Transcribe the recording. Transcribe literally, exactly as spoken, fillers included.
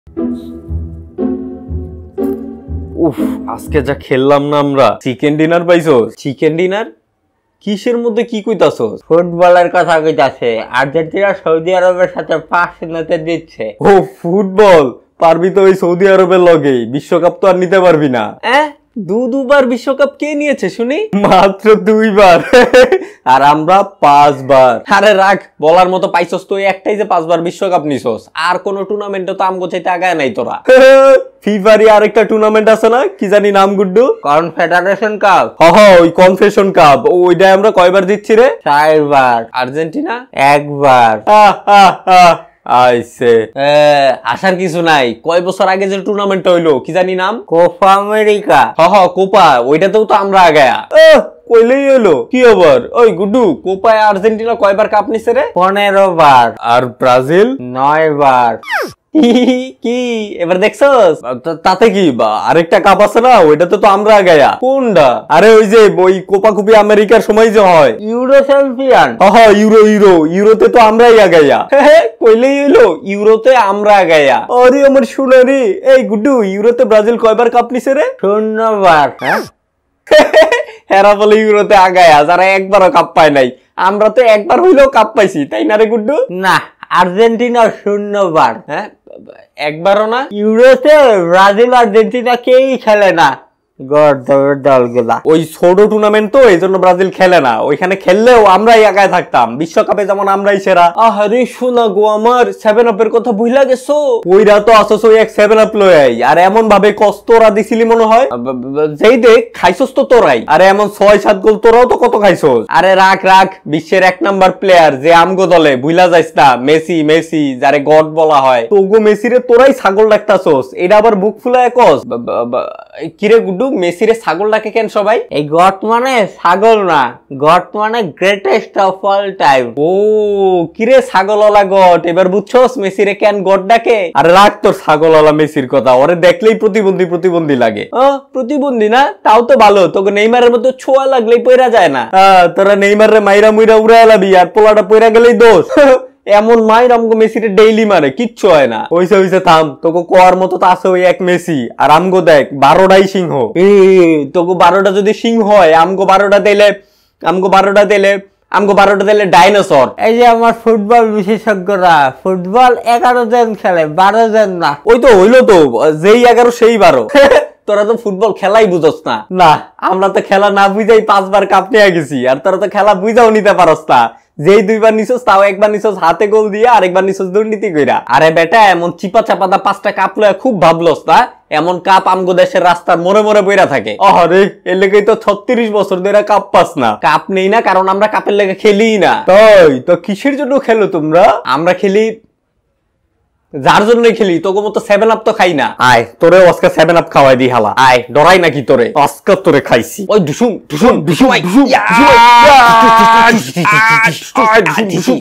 উফ, আজকে যা খেললাম না আমরা। চিকেন ডিনার পাইছস? চিকেন ডিনার কিসের মধ্যে কি কইতাছস? ফুটবলের কথা কইতাছে। আর্জেন্টিনা সৌদি আরবের সাথে পাঁচ শূন্যতে দিচ্ছে। ও ফুটবল, পারবি তো ওই সৌদি আরবের লগে, বিশ্বকাপ তো আর নিতে পারবি না। হ্যাঁ, দু দুবার বিশ্বকাপ কে নিয়েছে শুনি? মাত্র দুইবার। আর আমরা পাঁচবার। আরে রাখ, বলার মতো পাইছস তো একটাই যে পাঁচবার বিশ্বকাপ নিছস, আর কোন টুর্নামেন্টে তো আমগো চাইতে আগায় নাই তোরা। ফিফারই আরেকটা টুর্নামেন্ট আছে না, কি জানি নাম গুড্ডু? Confederation cup. হ হ, ওই কনফেশন কাপ, ওইটা আমরা কয়বার জিতছি রে? চারবার। আর্জেন্টিনা একবার। আহ আহ আহ আইছে। আসার কিছু নাই। কয় বছর আগে যে টুর্নামেন্টটা হইলো, কি জানি নাম? Copa America. হ হ, কোপা, ওইটাতেও তো আমরা আগায়া। কইলেই হলো। কি আবার? ওই গুড্ডু, কোপায় আর্জেন্টিনা কয়বার কাপ নিছে রে? পনেরো বার। আর ব্রাজিল নয় বার। কি এবার দেখছস? তাতে কি, বা আরেকটা কাপ আছে না, ওইটাতে তো আমরা আগায়া। কোনটা? আরে ওই যে ওই কোপা কুপি আমেরিকার সময় যে হয়, ইউরো চ্যাম্পিয়ন। হ ইউরো ইউরো ইউরোতে তো আমরাই আগাইয়া। কইলেই হলো, ইউরোতে আমরা আগাইয়া। আরে আমার সোনারি, এই গুড্ডু, ইউরোতে ব্রাজিল কয়বার কাপ নিছে রে? শূন্যবার। হ্যাঁ, হেরা বলে ইউরোতে আগায়া, যারা একবারও কাপ পায় নাই। আমরা তো একবার হইলেও কাপ পাইছি, তাই না রে গুড্ডু? না, আর্জেন্টিনা শূন্যবার। হ্যাঁ, একবারও না। ইউরোতে ব্রাজিল আর্জেন্টিনা কেই খেলে না, দলগুলা। ওই ছোট টুর্নামেন্ট তো, এই জন্য ব্রাজিল খেলে না। ওইখানে খেললেও আমরাই আগায় থাকতাম। বিশ্বকাপে যেমন আমরাই সেরা। আহারে শোনা গো আমার, সেভেন আপের কথা ভুইলা গেছো? ওইরা তো আসছ ওই এক সেভেন আপ লই, আর এমন ভাবে কস তোরা দিছিলি মনে হয়, যেই দেখ খাইছস তো তোরাই। আরে এমন ছয় সাত গোল তোরাও তো কত খাইছস। আরে রাখ রাখ, বিশ্বের এক নাম্বার প্লেয়ার যে আমগো দলে, ভুইলা যাইস না, মেসি। মেসি যারে গড বলা হয়, তোগো মেসিরে তোরাই ছাগল ডাকতাছস। এটা আবার বুক ফুলায় কস। কিরে গুড্ডু, মেসিরে ছাগল ডাকে কেন সবাই? এই গট মানে ছাগল না, গট মানে গ্রেটেস্ট অফ অল টাইম। ও কিরে ছাগলওয়ালা গট, এবার বুঝছস মেসিরে কেন গট ডাকে? আরে রাখ তোর ছাগলওয়ালা মেসির কথা, ওরে দেখলেই প্রতিবন্ধী প্রতিবন্ধী লাগে। প্রতিবন্ধী না, তাও তো ভালো। তোকে নেইমারের মতো ছোঁয়া লাগলেই পয়রা যায় না। তোরা নেইমারে মাইরা মুইরা উড়ায় লাবি, আর পোলাটা পয়রা গেলেই দোষ। এমন মাইর আমগো মেসিরে ডেইলি মারে, কিচ্ছু হয় না। ওইসে ওইসে থাম, তোকে কোয়ার মতো তো আছে ওই এক মেসি, আর আমগো দেখ বারোটাই সিংহ। তোকে বারোটা যদি সিংহ হয়, আমগো বারোটা দিলে আমগো বারোটা দিলে আমগো বারোটা দিলে ডাইনোসর। এই যে আমার ফুটবল বিশেষজ্ঞরা, ফুটবল এগারো জন খেলে, বারো জন না। ওই তো হইলো তো, যেই এগারো সেই বারো। তোরা তো ফুটবল খেলাই বুঝস না। না, আমরা তো খেলা না বুঝাই পাঁচবার কাপ নিয়ে গেছি, আর তোরা তো খেলা বুঝাও নিতে পারস না। যেই দুইবার নিছস, তাও একবার নিছস হাতে গোল দিয়ে, আর একবার নিছস দুর্নীতি কইরা। আরে বেটা, এমন চিপা চাপাদা পাঁচটা কাপ লয়া খুব ভাবলস না? এমন কাপ আমগো দেশের রাস্তার মোড়ে মোড়ে বইরা থাকে। আরে এর লেগেই তো ছত্রিশ বছর ধরে কাপ পাস না। কাপ নেই না কারণ আমরা কাপের লেগে খেলিই না। তাই তো কিসের জন্য খেলো তোমরা? আমরা খেলি যার জন্যই খেলি, তোকে মতো সেভেন আপ তো খাই না। আয় তোরে আজকে সেভেন আপ খাওয়াই দি হালা। আয়, ডরাই নাকি তোরে? আজকে তোরে খাইছি। ওই ঢুসুম ঢুসুম ঢুসুম ঢুসুম ঢুসুম।